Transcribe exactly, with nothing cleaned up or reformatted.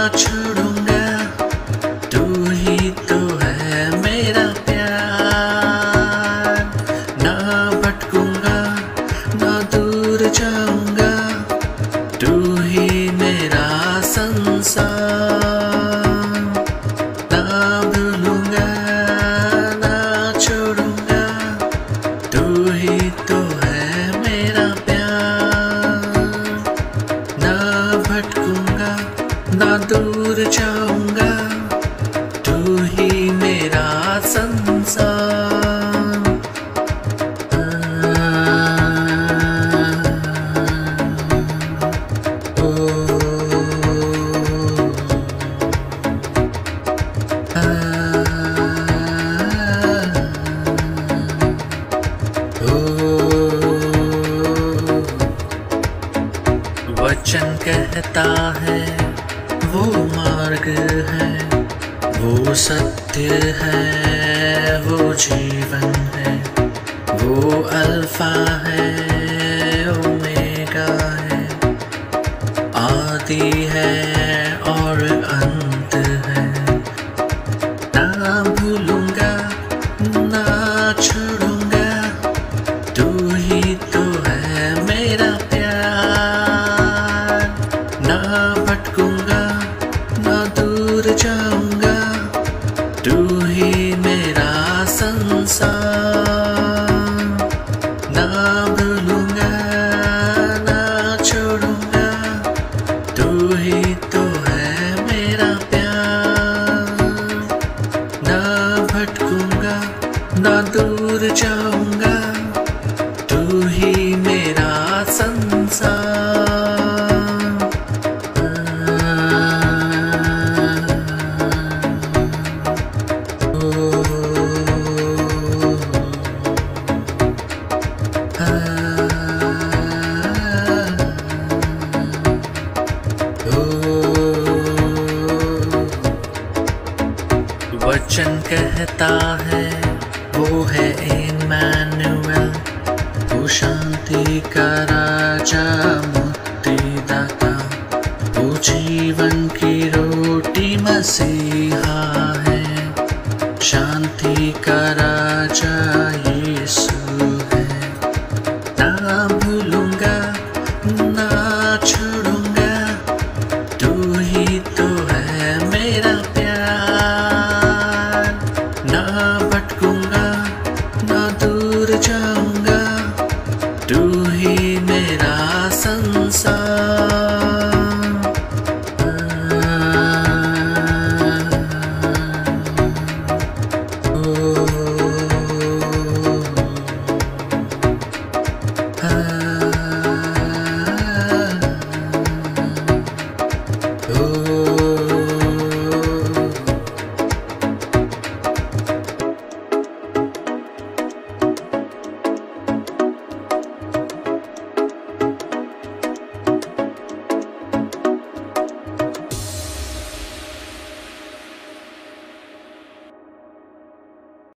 छोड़ूंगा, तू ही तो है मेरा प्यार। ना भटकूंगा, ना दूर जाऊंगा, तू ही मेरा संसार। ना भूलूंगा, ना छोड़ूंगा, तू ही तो है मेरा प्यार। ना भटकूंगा, ना दूर जाऊंगा, तू ही मेरा संसार। ओ, आ, ओ, वचन कहता है वो मार्ग है, वो सत्य है, वो जीवन है, वो अल्फा है, ओमेगा है, आदि है और अंत है। ना भूलूंगा, ना छोड़ूंगा, तू ही तो है मेरा प्यार। ना भटकूंगा, ना दूर जाऊंगा, तू ही मेरा संसार। ना भूलूंगा, ना छोड़ूंगा, तू ही तो है मेरा प्यार। ना भटकूंगा, ना दूर जाऊंगा, तू ही मेरा संसार। वचन कहता है वो है इम्मानुएल, वो शांति का राजा, मुक्तिदाता, वो जीवन की रोटी मसीहा है। शांति का राजा यीशु है। ना भूलूंगा, ना छोड़ूंगा, तू ही तो है मेरा प्यार। ना भटकूंगा, ना दूर जाऊंगा, तू ही मेरा संसार।